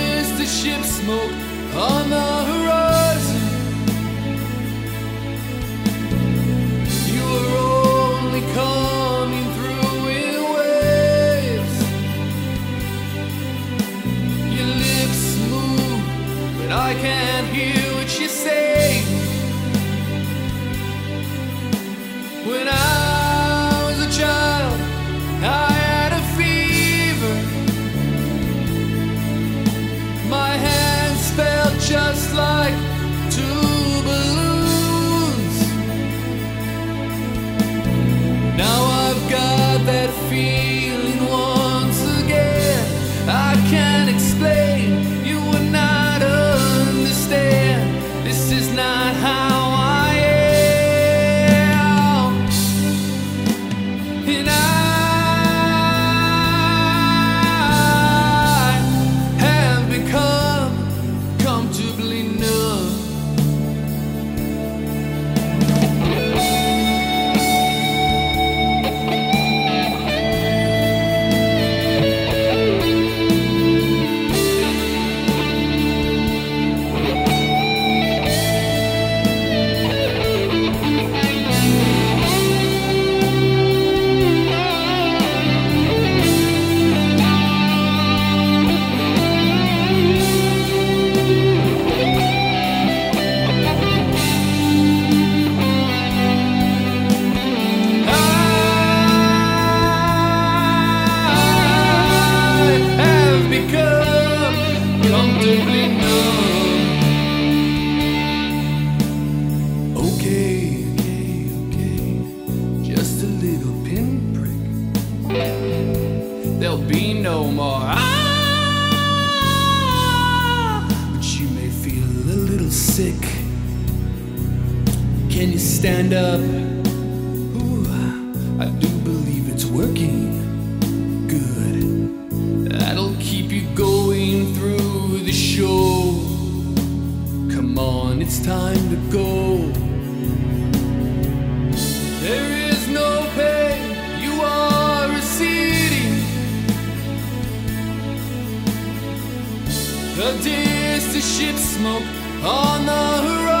distant ship smoke on the horizon. You were only coming through in waves. Your lips move, but I can't hear what you say. When I was a child, I had a fever. My hands felt just like two balloons. Now I've got that feeling once again. I can't explain, you would not understand. This is not how I am. And I have become comfortably numb. Comfortably numb. Okay, just a little pinprick. There'll be no more but you may feel a little sick. Can you stand up? Ooh, I do believe it's working. Good. That'll keep you going through the show. Come on, it's time to go. There is no pain, you are receding. The distant ship smoke on the horizon.